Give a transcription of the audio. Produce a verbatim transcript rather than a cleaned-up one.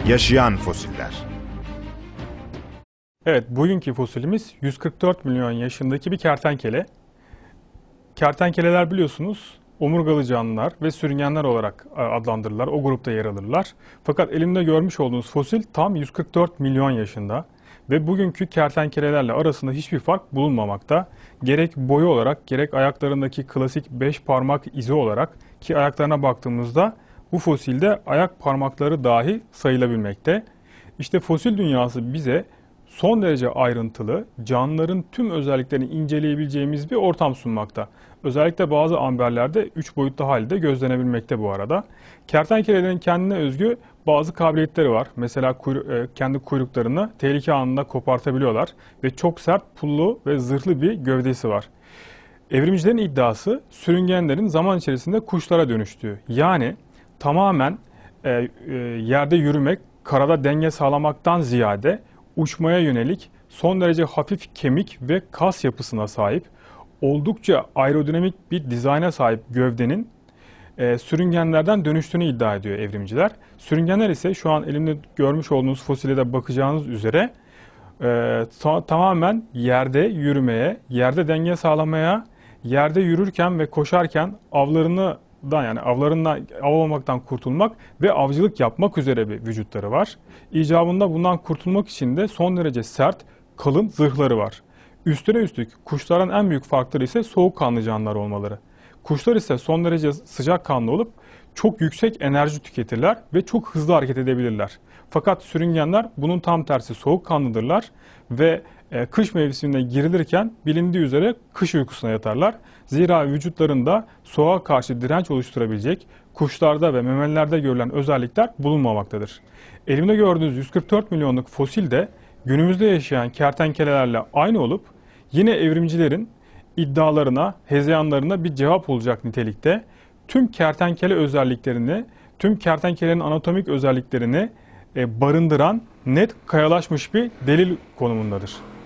Yaşayan fosiller. Evet, bugünkü fosilimiz yüz kırk dört milyon yaşındaki bir kertenkele. Kertenkeleler biliyorsunuz omurgalı canlılar ve sürüngenler olarak adlandırılırlar. O grupta yer alırlar. Fakat elimde görmüş olduğunuz fosil tam yüz kırk dört milyon yaşında ve bugünkü kertenkelelerle arasında hiçbir fark bulunmamakta. Gerek boyu olarak gerek ayaklarındaki klasik beş parmak izi olarak, ki ayaklarına baktığımızda bu fosilde ayak parmakları dahi sayılabilmekte. İşte fosil dünyası bize son derece ayrıntılı, canlıların tüm özelliklerini inceleyebileceğimiz bir ortam sunmakta. Özellikle bazı amberlerde üç boyutlu halde gözlenebilmekte bu arada. Kertenkelelerin kendine özgü bazı kabiliyetleri var. Mesela kuyru- kendi kuyruklarını tehlike anında kopartabiliyorlar ve çok sert, pullu ve zırhlı bir gövdesi var. Evrimcilerin iddiası sürüngenlerin zaman içerisinde kuşlara dönüştüğü. Yani tamamen e, e, yerde yürümek, karada denge sağlamaktan ziyade uçmaya yönelik son derece hafif kemik ve kas yapısına sahip, oldukça aerodinamik bir dizayna sahip gövdenin e, sürüngenlerden dönüştüğünü iddia ediyor evrimciler. Sürüngenler ise şu an elimde görmüş olduğunuz fosile de bakacağınız üzere e, ta tamamen yerde yürümeye, yerde denge sağlamaya, yerde yürürken ve koşarken avlarını da yani avlarından av olmaktan kurtulmak ve avcılık yapmak üzere bir vücutları var. İcabında bundan kurtulmak için de son derece sert, kalın zırhları var. Üstüne üstlük kuşların en büyük farkları ise soğukkanlı canlılar olmaları. Kuşlar ise son derece sıcakkanlı olup çok yüksek enerji tüketirler ve çok hızlı hareket edebilirler. Fakat sürüngenler bunun tam tersi soğukkanlıdırlar ve kış mevsimine girilirken bilindiği üzere kış uykusuna yatarlar. Zira vücutlarında soğuğa karşı direnç oluşturabilecek kuşlarda ve memelilerde görülen özellikler bulunmamaktadır. Elimde gördüğünüz yüz kırk dört milyonluk fosil de günümüzde yaşayan kertenkelelerle aynı olup yine evrimcilerin iddialarına, hezeyanlarına bir cevap olacak nitelikte. Tüm kertenkele özelliklerini, tüm kertenkelenin anatomik özelliklerini barındıran net kayalaşmış bir delil konumundadır.